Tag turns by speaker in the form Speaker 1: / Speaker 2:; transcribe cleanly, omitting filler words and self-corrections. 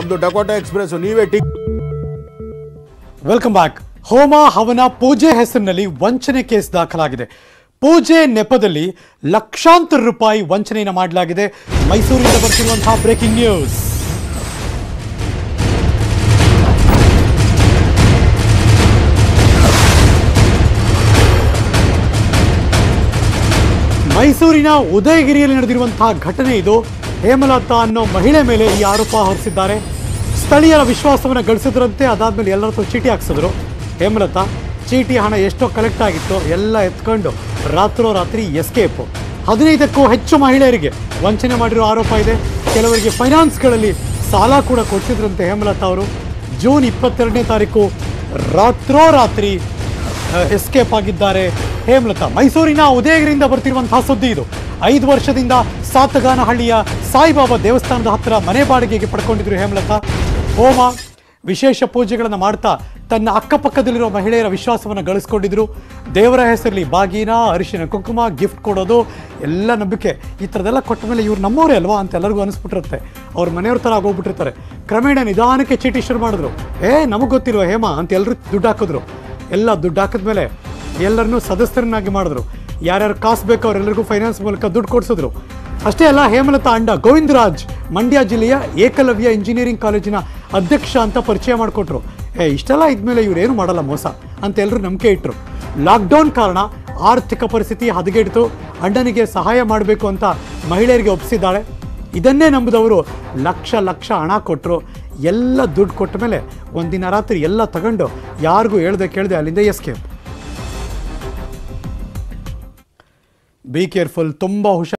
Speaker 1: ನಮ್ದು Dakota express ನೀವೇ
Speaker 2: welcome back. ಹೋಮ ಹವನ ಪೂಜೆ ಹೆಸರಿನಲ್ಲಿ ವಂಚನೆ ಕೇಸ್ ದಾಖಲಾಗಿದೆ. ಪೂಜೆ ನೆಪದಲ್ಲಿ ಲಕ್ಷಾಂತರ ರೂಪಾಯಿ ವಂಚನೆಯನ್ನು ಮಾಡಲಾಗಿದೆ. ಮೈಸೂರಿನಿಂದ ಬರ್ತಿರುವಂತಹ ಬ್ರೇಕಿಂಗ್ ನ್ಯೂಸ್. ಮೈಸೂರಿನ ಉದಯಗಿರಿಯಲ್ಲಿ ನಡೆದಿರುವಂತಹ ಘಟನೆ ಇದು. ಹೇಮಲತಾ ಅನ್ನೋ ಮಹಿಳೆ ಮೇಲೆ ಈ ಆರೋಪ ಹೊರಿಸಿದ್ದಾರೆ. ಸ್ಥಳೀಯರ ವಿಶ್ವಾಸವನ್ನು ಗಳಿಸಿದ್ರಂತೆ. ಅದಾದ್ಮೇಲೆ ಎಲ್ಲರ ಹತ್ರ ಚೀಟಿ ಹಾಕ್ಸಿದ್ರು. ಹೇಮಲತಾ ಚೀಟಿ ಹಣ ಎಷ್ಟೋ ಕಲೆಕ್ಟ್ ಆಗಿತ್ತು ಎಲ್ಲ ಎತ್ಕೊಂಡು ರಾತ್ರೋರಾತ್ರಿ ಎಸ್ಕೇಪ್. 15ಕ್ಕೂ ಹೆಚ್ಚು ಮಹಿಳೆಯರಿಗೆ ವಂಚನೆ ಮಾಡಿರೋ ಆರೋಪ ಇದೆ. ಕೆಲವರಿಗೆ ಫೈನಾನ್ಸ್ಗಳಲ್ಲಿ ಸಾಲ ಕೂಡ ಕೊಡಿಸಿದ್ರಂತೆ ಹೇಮಲತಾ ಅವರು. ಜೂನ್ 22ನೇ ತಾರೀಕು ರಾತ್ರೋರಾತ್ರಿ ಎಸ್ಕೇಪ್ ಆಗಿದ್ದಾರೆ ಹೇಮಲತಾ. ಮೈಸೂರಿನ ಉದಯಗಿರಿಯಿಂದ ಬರ್ತಿರುವಂತಹ ಸುದ್ದಿ ಇದು. 5 ವರ್ಷದಿಂದ ಸಾತಗಾನಹಳ್ಳಿಯ ಸಾಯಿಬಾಬಾ ದೇವಸ್ಥಾನದ ಹತ್ತಿರ ಮನೆ ಬಾಡಿಗೆಗೆ ಪಡ್ಕೊಂಡಿದ್ರು ಹೇಮಲತಾ. ಹೋಮ ವಿಶೇಷ ಪೂಜೆಗಳನ್ನು ಮಾಡ್ತಾ ತನ್ನ ಅಕ್ಕಪಕ್ಕದಲ್ಲಿರುವ ಮಹಿಳೆಯರ ವಿಶ್ವಾಸವನ್ನು ಗಳಿಸ್ಕೊಂಡಿದ್ರು. ದೇವರ ಹೆಸರಲ್ಲಿ ಬಾಗಿನ, ಅರಿಶಿನ, ಕುಂಕುಮ, ಗಿಫ್ಟ್ ಕೊಡೋದು ಎಲ್ಲ ನಂಬಿಕೆ. ಈ ಥರದೆಲ್ಲ ಕೊಟ್ಟ ಮೇಲೆ ಇವ್ರು ನಮ್ಮವರೇ ಅಲ್ವಾ ಅಂತ ಎಲ್ಲರಿಗೂ ಅನಿಸ್ಬಿಟ್ಟಿರುತ್ತೆ. ಅವ್ರ ಮನೆಯವ್ರ ಥರ ಆಗೋಗ್ಬಿಟ್ಟಿರ್ತಾರೆ. ಕ್ರಮೇಣ ನಿಧಾನಕ್ಕೆ ಚೀಟಿ ಶುರು ಮಾಡಿದ್ರು. ನಮಗೆ ಗೊತ್ತಿರುವ ಹೇಮ ಅಂತ ಎಲ್ಲರೂ ದುಡ್ಡು ಹಾಕಿದ್ರು. ಎಲ್ಲ ದುಡ್ಡು ಹಾಕಿದ್ಮೇಲೆ ಎಲ್ಲರನ್ನೂ ಸದಸ್ಯರನ್ನಾಗಿ ಮಾಡಿದ್ರು. ಯಾರ್ಯಾರು ಕಾಸು ಬೇಕೋ ಅವರೆಲ್ಲರಿಗೂ ಫೈನಾನ್ಸ್ ಮೂಲಕ ದುಡ್ಡು ಕೊಡಿಸಿದ್ರು. ಅಷ್ಟೇ ಅಲ್ಲ, ಹೇಮಲತಾ ಅಂಡ ಗೋವಿಂದರಾಜ್ ಮಂಡ್ಯ ಜಿಲ್ಲೆಯ ಏಕಲವ್ಯ ಇಂಜಿನಿಯರಿಂಗ್ ಕಾಲೇಜಿನ ಅಧ್ಯಕ್ಷ ಅಂತ ಪರಿಚಯ ಮಾಡಿಕೊಟ್ರು. ಇಷ್ಟೆಲ್ಲ ಇದ್ಮೇಲೆ ಇವರೇನು ಮಾಡಲ್ಲ ಮೋಸ ಅಂತ ಎಲ್ಲರೂ ನಂಬಿಕೆ ಇಟ್ಟರು. ಲಾಕ್ಡೌನ್ ಕಾರಣ ಆರ್ಥಿಕ ಪರಿಸ್ಥಿತಿ ಹದಗೆಡ್ತು. ಅಣ್ಣನಿಗೆ ಸಹಾಯ ಮಾಡಬೇಕು ಅಂತ ಮಹಿಳೆಯರಿಗೆ ಒಪ್ಪಿಸಿದ್ದಾಳೆ. ಇದನ್ನೇ ನಂಬಿದವರು ಲಕ್ಷ ಲಕ್ಷ ಹಣ ಕೊಟ್ಟರು. ಎಲ್ಲ ದುಡ್ಡು ಕೊಟ್ಟ ಮೇಲೆ ಒಂದಿನ ರಾತ್ರಿ ಎಲ್ಲ ತಗೊಂಡು ಯಾರಿಗೂ ಹೇಳ್ದೆ ಕೇಳದೆ ಅಲ್ಲಿಂದ ಎಸ್ಕೇಪ್. ಬಿ ಕೇರ್ಫುಲ್, ತುಂಬ ಹುಷಾರು.